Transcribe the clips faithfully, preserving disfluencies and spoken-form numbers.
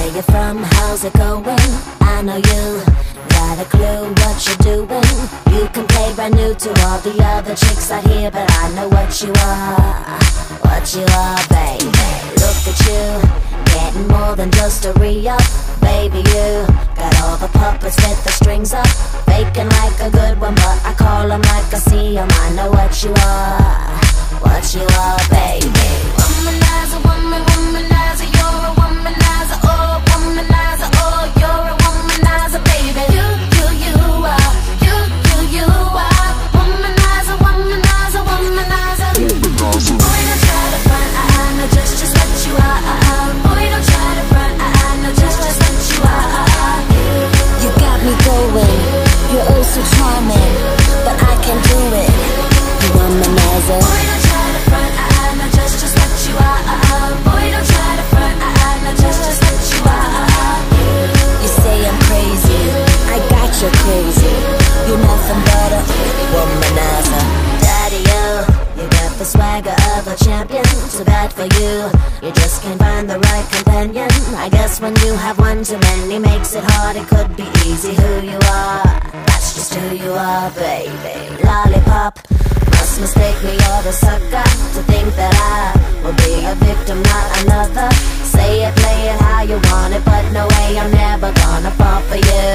Where you from? How's it going? I know you got a clue what you're doing. You can play brand new to all the other chicks out here, but I know what you are, what you are, baby. Look at you, getting more than just a re-up. Baby, you got all the puppets with the strings up, faking like a good one, but I call them like I see them. I know what you are, what you are, baby. Womanizer, woman, womanizer, you're a womanizer, oh, womanizer, oh, you're a womanizer, baby. You, you, you are, you, you, you are, womanizer, womanizer, womanizer. Boy, don't try to front, I, I know just, just what you are, uh, uh. Boy, don't try to front, I, I know just, just what you are, uh, uh. You got me going, you're oh so charming, but I can do it, you womanizer. Boy, don't try to front, I, I know just, just what you are, uh, uh. Boy, don't try to front, I, I know just, just what you are, uh, uh. You say I'm crazy, I got you crazy, you're nothing but a womanizer. Daddy, you, you got the swagger of a champion. Too bad for you, you just can't find the right companion. I guess when you have one too many makes it hard. It could be easy who you are, that's just who you are, baby. Lollipop, must mistake me or the sucker to think that I will be a victim, not another. Say it, play it how you want it, but no way, I'm never gonna fall for you,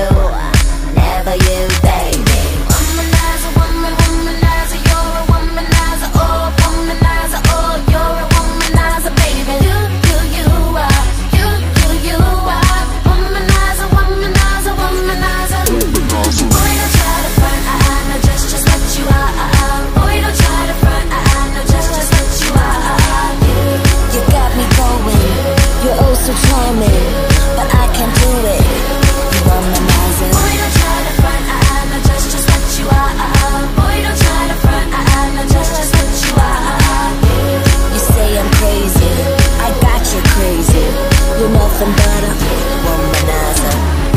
never you, baby. Womanizer, woman, womanizer, you're a womanizer, oh, womanizer, oh, you're a womanizer, baby. You, you, you are, you, you, you are, womanizer, womanizer, womanizer. Boy, don't try to front, I, I know just, just what you are, uh, uh. Boy, don't try to front, I, I know just, just what you are, uh, uh. You got me going, you're oh so charming, but I can't do it, you womanizer. Boy, don't try to front, I, I know just, just what you are, uh, uh. Boy, don't try to front, I, I know just, just what you are, uh, uh. You say I'm crazy, I got you crazy, you're nothing but a womanizer.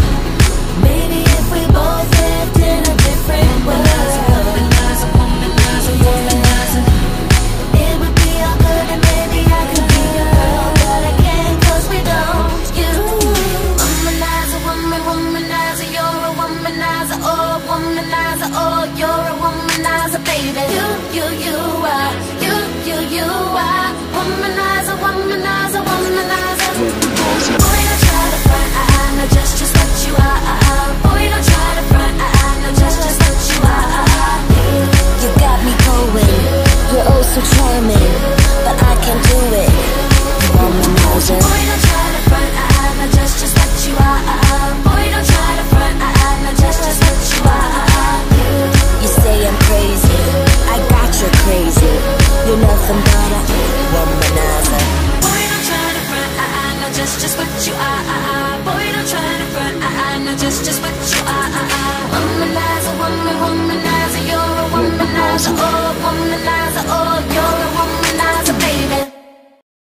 Maybe if we both lived in a different world, womanizer, womanizer, womanizer, it would be all good and maybe I could be your girl, but I can't 'cause we don't. You, womanizer, woman, womanizer, you're a womanizer, oh, womanizer, oh, you're a womanizer, baby. You, you, you are, you, you, you are, womanizer, womanizer, womanizer. Boy, don't try to front, I, I know just, just what you are, uh, uh. Boy, don't try to front, I, I know just, just what you are, uh, uh. You got me going, you're oh so charming, but I can't do it, you womanizer. Boy, don't try to front, I, I know just, just what you are, uh, uh. Boy, don't try to front, I, I know just, just what you are, uh, uh. You say I'm crazy, I got you crazy, you're nothing but a womanizer. Boy, don't try to front, I, I know just, just what you are, uh, uh. Boy, don't try to front, I, I know just, just what you are, uh, uh. Womanizer, woman, womanizer, you're a womanizer, oh, womanizer, oh.